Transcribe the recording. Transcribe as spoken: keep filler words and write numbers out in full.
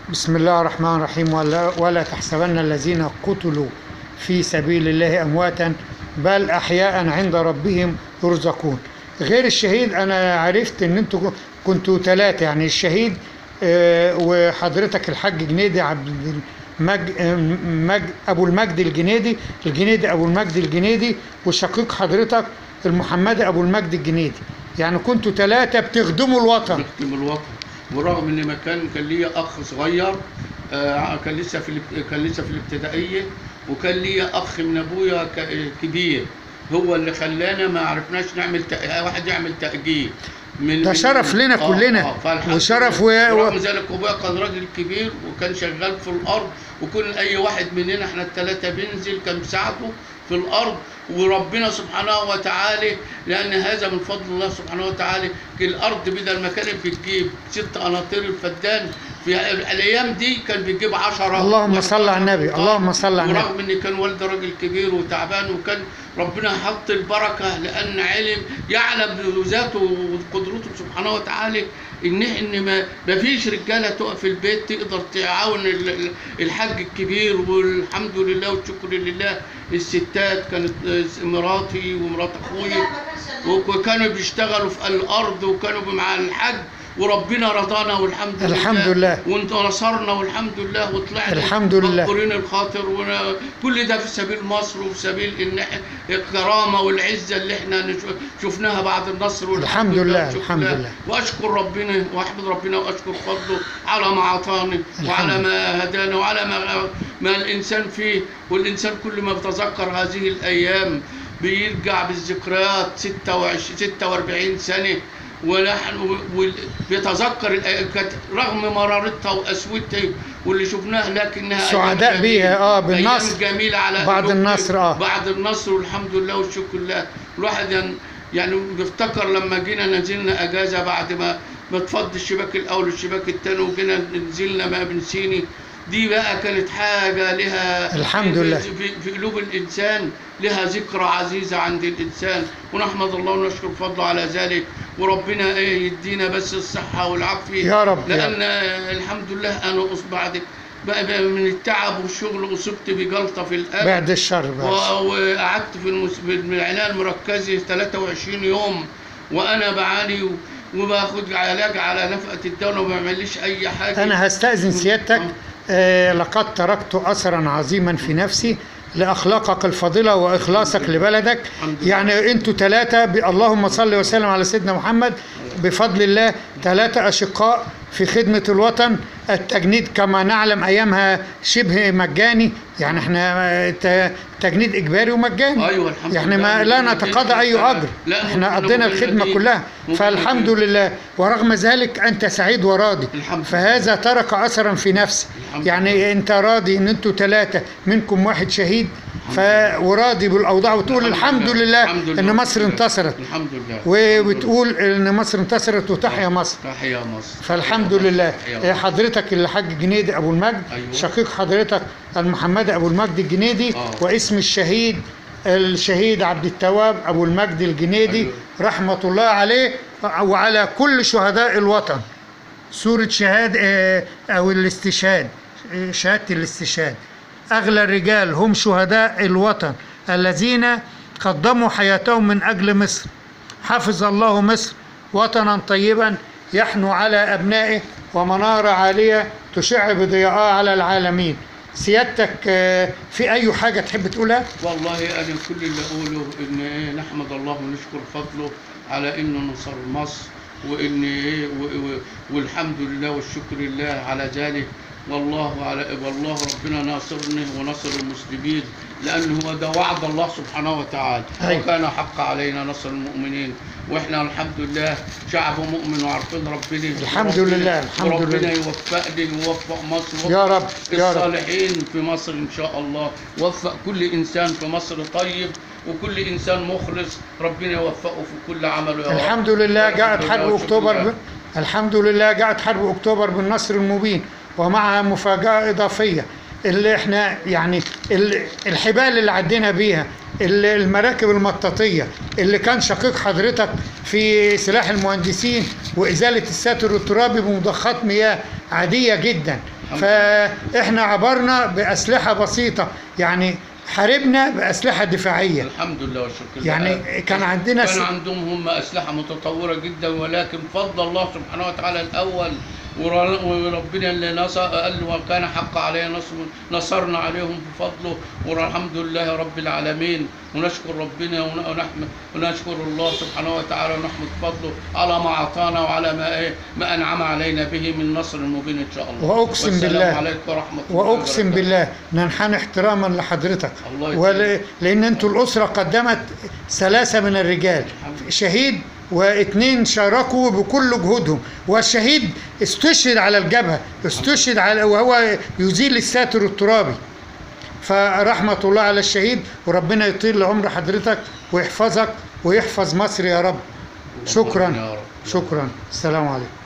بسم الله الرحمن الرحيم. ولا, ولا تحسبن الذين قتلوا في سبيل الله أمواتا بل أحياء عند ربهم يرزقون. غير الشهيد أنا عرفت إن أنتوا كنتوا ثلاثة، يعني الشهيد آه، وحضرتك الحاج جنيدي عبد المج... مج... أبو المجد الجنيدي الجنيدي أبو المجد الجنيدي، وشقيق حضرتك المحمدي أبو المجد الجنيدي. يعني كنتوا ثلاثة بتخدموا الوطن. بخدم الوطن، ورغم ان ما كان كان ليا اخ صغير آه، كان لسه في الاب- كان لسه في الابتدائيه، وكان ليا اخ من ابويا ك- كبير، هو اللي خلانا ما عرفناش نعمل تأ... واحد يعمل تأجيل من ده من- شرف لنا آه كلنا آه فالحمد وشرف لله. و... ورغم ذلك ابويا كان راجل كبير وكان شغال في الارض، وكل اي واحد مننا احنا الثلاثه بننزل كان بيساعده في الارض، وربنا سبحانه وتعالى لان هذا من فضل الله سبحانه وتعالى. الارض بدل ما كانت بتجيب ست قناطير الفدان في الايام دي كان بيجيب عشرة. اللهم صل على النبي، اللهم صل على النبي. ورغم ان كان والده راجل كبير وتعبان، وكان ربنا حط البركه لان علم يعلم بذاته وقدرته سبحانه وتعالى ان ان ما ما فيش رجاله تقف في البيت تقدر تعاون ال- ال- الحاج الكبير. والحمد لله والشكر لله الستات كانت مراتي ومرات اخويا، وكانوا بيشتغلوا في الارض وكانوا مع الحج، وربنا رضانا والحمد لله. الحمد لله. ونصرنا والحمد لله، وطلعنا الحمد لله. مقبورين الخاطر، وكل ده في سبيل مصر وفي سبيل ان إحنا- الكرامه والعزه اللي احنا نش- شفناها بعد النصر والحمد الحمد لله، والشكر الحمد لله. واشكر ربنا واحمد ربنا واشكر فضله على ما اعطاني وعلى ما هدانا وعلى ما ما الانسان فيه. والانسان كل ما بيتذكر هذه الايام بيرجع بالذكريات ستة وعشرين ستة وأربعين سنه، ونحن بيتذكر الأ- كانت رغم مرارتها وقسوتها واللي شفناها لكنها أيام سعداء جميلة. بيها اه بالنصر أيام جميله على بعد قلوبنا. النصر اه بعد النصر والحمد لله والشكر لله. الواحد يعني يعني بيفتكر لما جينا نزلنا اجازه بعد ما ما اتفض الشباك الاول والشباك الثاني، وجينا نزلنا ما بن سيني. دي بقى كانت حاجه لها الحمد في- لله. في, في قلوب الانسان لها ذكرى عزيزه عند الانسان، ونحمد الله ونشكر فضله على ذلك. وربنا ايه يدينا بس الصحه والعافيه يا رب، يا لان الحمد لله انا أص- بعد بقى بقى من التعب والشغل اصبت بجلطه في القلب، بعد الشر بس. و- وقعدت في المس... في العنايه المركزه ثلاثة وعشرين يوم وانا بعاني، و- وباخد علاج على نفقه الدوله وما بعمليش اي حاجه. أنا هستأذن سيادتك. آه لقد تركت أثرا عظيما في نفسي لأخلاقك الفاضلة وإخلاصك لبلدك. الحمد لله. يعني أنتوا ثلاثة ب- اللهم صل وسلم على سيدنا محمد. بفضل الله ثلاثة أشقاء في خدمة الوطن. التجنيد كما نعلم أيامها شبه مجاني، يعني احنا ت- تجنيد إجباري ومجاني. ايوه الحمد يعني لله. ما لا نتقاضى أي أجر، لا، احنا ممكن قضينا نقول الخدمة دي- كلها. ممكن فالحمد نقول- لله. ورغم ذلك أنت سعيد وراضي. الحمد فهذا ترك أثرا في نفسي. الحمد يعني أنت راضي إن أنتوا ثلاثة منكم واحد شهيد، ف وراضي بالأوضاع وتقول الحمد لله الحمد لله. إن مصر انتصرت، الحمد لله. وبتقول إن مصر انتصرت وتحيا مصر. تحيا مصر. فالحمد لله. تحيا مصر. حضرتك الحاج جنيدي أبو المجد، أيوة. شقيق حضرتك المحمدي أبو المجد الجنيدي، آه. واسم الشهيد الشهيد عبد التواب أبو المجد الجنيدي، أيوة. رحمة الله عليه وعلى كل شهداء الوطن. سورة شهاد آه، أو الاستشهاد، آه، شهادة الاستشهاد. أغلى الرجال هم شهداء الوطن الذين قدموا حياتهم من أجل مصر. حفظ الله مصر وطنا طيبا يحنو على أبنائه ومنارة عالية تشع بضياءها على العالمين. سيادتك آه، في أي حاجة تحب تقولها؟ والله انا كل اللي اقوله ان إيه نحمد الله ونشكر فضله على انه نصر مصر، وان إيه و- و- والحمد لله والشكر لله على ذلك. والله على والله ربنا ناصرنا ونصر المسلمين، لانه هو ده وعد الله سبحانه وتعالى. أيوة. وكان حق علينا نصر المؤمنين، واحنا الحمد لله شعب مؤمن وعارفين ربنا. الحمد وربنا- لله، الحمد وربنا لله. يوفقني ويوفق مصر يا رب، يا رب. الصالحين في مصر إن شاء الله. وفق كل إنسان في مصر طيب، وكل إنسان مخلص ربنا يوفقه في كل عمله. يا رب. الحمد لله والحمد جاءت لله حرب والشكر أكتوبر لله. ب... الحمد لله جاءت حرب أكتوبر بالنصر المبين، ومعها مفاجأة إضافية اللي احنا يعني ال- الحبال اللي عدينا بيها، ال- المراكب المطاطية اللي كان شقيق حضرتك في سلاح المهندسين وإزالة الساتر الترابي بمضخات مياه عادية جدا. فاحنا عبرنا باسلحه بسيطه، يعني حاربنا باسلحه دفاعيه. الحمد لله والشكر لله. يعني كان عندنا كان س... عندهم هم اسلحه متطوره جدا، ولكن فضل الله سبحانه وتعالى الاول، ور- وربنا اللي نصر قال وكان حق عليه نصر، نصرنا عليهم بفضله، والحمد لله رب العالمين. ونشكر ربنا ون- ونحمد ونشكر الله سبحانه وتعالى ونحمد فضله على ما اعطانا وعلى ما ايه ما انعم علينا به من نصر مبين ان شاء الله. وأقسم بالله- والسلام عليكم ورحمه الله واقسم وبركاته. بالله ننحني احتراما لحضرتك، الله يكرمك. ول... لان انتوا الاسره قدمت ثلاثه من الرجال، شهيد واثنين شاركوا بكل جهودهم، والشهيد استشهد على الجبهه، استشهد على وهو يزيل الساتر الترابي. فرحمه الله على الشهيد، وربنا يطيل لعمر حضرتك ويحفظك ويحفظ مصر يا رب. يا شكرا رب. شكرا. السلام عليكم.